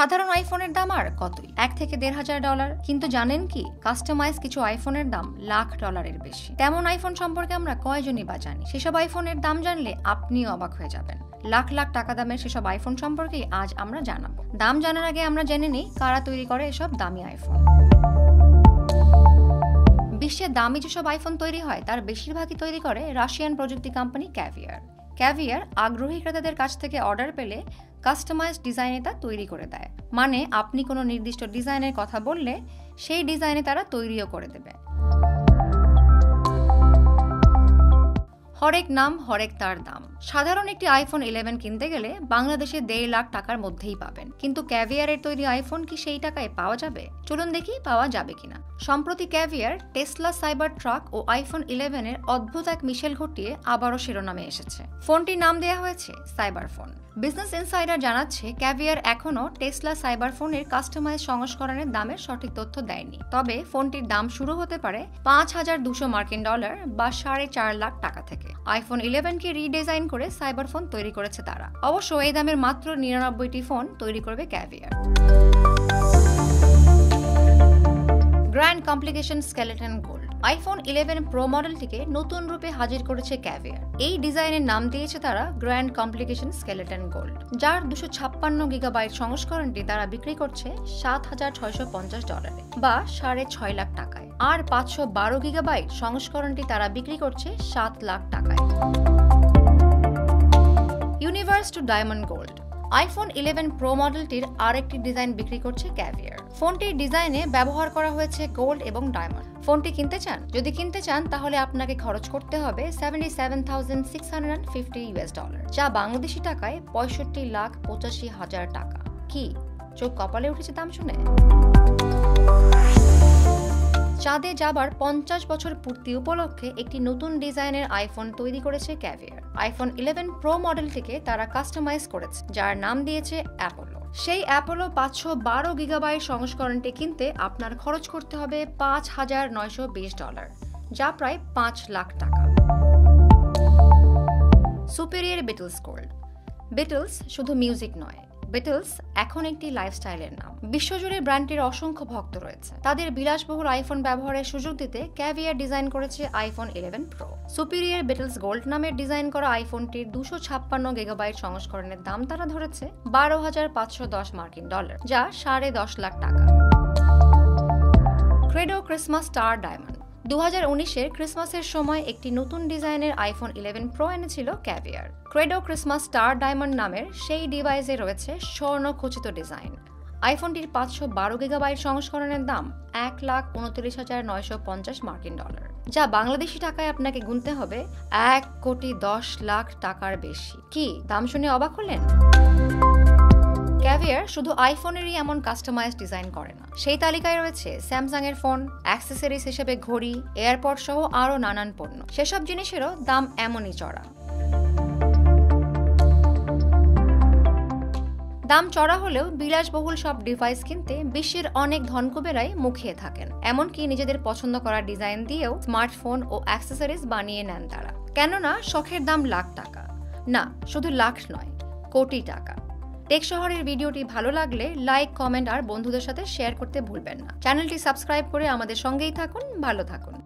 সাধারণ আইফোনের দাম আর কতই, $1 থেকে $1,500। কিন্তু জানেন কি, কাস্টমাইজ কিছু আইফোনের দাম $1,00,000-এর বেশি। তেমন আইফোন সম্পর্কে আমরা কয়জনই বা জানি? সেসব আইফোনের দাম জানলে আপনিও অবাক হয়ে যাবেন। লাখ লাখ টাকা দামের সেসব আইফোন সম্পর্কেই আজ আমরা জানাবো। দাম জানার আগে আমরা জেনে নিই কারা তৈরি করে এসব দামি আইফোন। বিশ্বের দামি যেসব আইফোন তৈরি হয় তার বেশিরভাগই তৈরি করে রাশিয়ান প্রযুক্তি কোম্পানি ক্যাভিয়ার। ক্যাভিয়ার আগ্রহী ক্রেতাদের কাছ থেকে অর্ডার পেলে কাস্টমাইজ ডিজাইনে তা তৈরি করে দেয়। মানে আপনি কোনো নির্দিষ্ট ডিজাইনের কথা বললে সেই ডিজাইনে তারা তৈরিও করে দেবে। হরেক নাম হরেক তার দাম। সাধারণ একটি আইফোন 11 কিনতে গেলে বাংলাদেশে $1,50,000 মধ্যেই পাবেন, কিন্তু ক্যাভিয়ারের তৈরি আইফোন কি সেই টাকায় পাওয়া যাবে? চলুন দেখি পাওয়া যাবে কিনা। সম্প্রতি ক্যাভিয়ার টেসলা সাইবার ট্রাক ও আইফোন 11-এর অদ্ভুত এক মিশেল ঘটিয়ে আবারও শিরোনামে এসেছে। ফোনটির নাম দেওয়া হয়েছে সাইবার ফোন। বিজনেস ইনসাইডার জানাচ্ছে ক্যাভিয়ার এখনও টেসলা সাইবার ফোনের কাস্টমাইজ সংস্করণের দামের সঠিক তথ্য দেয়নি, তবে ফোনটির দাম শুরু হতে পারে $5,200 বা $4.5 লাখ থেকে। আইফোন 11-কে রিডিজাইন করে সাইবার ফোন তৈরি করেছে তারা। অবশ্য এই দামের মাত্র 99টি ফোন তৈরি করবে Caviar. Grand Complication Skeleton Gold. IPhone 11 Pro মডেলটিকে নতুন রূপে হাজির করেছে ক্যাভিয়ার। এই ডিজাইনের নাম দিয়েছে তারা গ্র্যান্ড কমপ্লিকেশন স্কেলেটন গোল্ড, যার 256 গিগাবাইট সংস্করণটি তারা বিক্রি করছে $7,650 বা $6.5 লাখ টাকায়, আর 512 গিগাবাইট সংস্করণটি তারা বিক্রি করছে $7 লাখ টাকায়। Universe two Diamond Gold. IPhone 11 Pro মডেলটির আরেকটি ডিজাইন বিক্রি করছে ক্যাভিয়ার। ফোনটির ডিজাইনে ব্যবহার করা হয়েছে গোল্ড এবং ডায়মন্ড। ফোনটি কিনতে চান? যদি কিনতে চান তাহলে আপনাকে খরচ করতে হবে $77,650, যা বাংলাদেশি টাকায় $65,85,000 টাকা। কি চোখ কপালে উঠেছে দাম শুনে? চাঁদে যাবার 50 বছর পূর্তি উপলক্ষে একটি নতুন ডিজাইনের আইফোন তৈরি করেছে ক্যাভিয়ার। আইফোন 11 প্রো মডেলটিকে তারা কাস্টমাইজ করেছে, যার নাম দিয়েছে অ্যাপোলো। সেই অ্যাপোলো 512 গিগাবাইট সংস্করণটি কিনতে আপনার খরচ করতে হবে $5,920, যা প্রায় $5 লাখ টাকা। Superior Beatles Gold. বিটলস শুধু মিউজিক নয়, বিটলস এখন একটি লাইফস্টাইলের নাম। বিশ্বজুড়ে ব্র্যান্ডটির অসংখ্য ভক্ত রয়েছে। তাদের বিলাসবহুল আইফোন ব্যবহারের সুযোগ দিতে ক্যাভিয়ার ডিজাইন করেছে iPhone 11 Pro. Superior Beatles Gold নামের ডিজাইন করা আইফোনটির 256 গিগাবাইট সংস্করণের দাম তারা ধরেছে $12,510, যা $10.5 লাখ টাকা। Credo Christmas Star Diamond. 2019-এর ক্রিসমাসের সময় একটি নতুন ডিজাইনের আইফোন 11 প্রো এনেছিল Caviar. Credo Christmas Star Diamond নামের সেই ডিভাইসে রয়েছে স্বর্ণ খচিত ডিজাইন। আইফোনটির 512 গিগাবাইট সংস্করণের দাম $1,29,950, যা বাংলাদেশি টাকায় আপনাকে গুনতে হবে $1,10,00,000 টাকার বেশি। কি দাম শুনে অবাক হলেন? ক্যাভিয়ার শুধু আইফোনেরই এমন কাস্টমাইজ ডিজাইন করে না, সেই তালিকায় রয়েছে স্যামসাং এর ফোন, অ্যাক্সেসরিজ হিসেবে ঘড়ি, এয়ারপড সহ আরও নানান পণ্য। সেসব জিনিসেরও দাম এমনই চড়া। দাম চড়া হলেও বিলাসবহুল সব ডিভাইস কিনতে বিশ্বের অনেক ধনকুবেরাই মুখিয়ে থাকেন। এমনকি নিজেদের পছন্দ করা ডিজাইন দিয়েও স্মার্টফোন ও অ্যাক্সেসরিজ বানিয়ে নেন তারা। কেননা শখের দাম লাখ টাকা না, শুধু লাখ নয়, কোটি টাকা। টেক শহরের ভিডিওটি ভালো লাগলে লাইক, কমেন্ট আর বন্ধুদের সাথে শেয়ার করতে ভুলবেন না। চ্যানেলটি সাবস্ক্রাইব করে আমাদের সঙ্গেই থাকুন। ভালো থাকুন।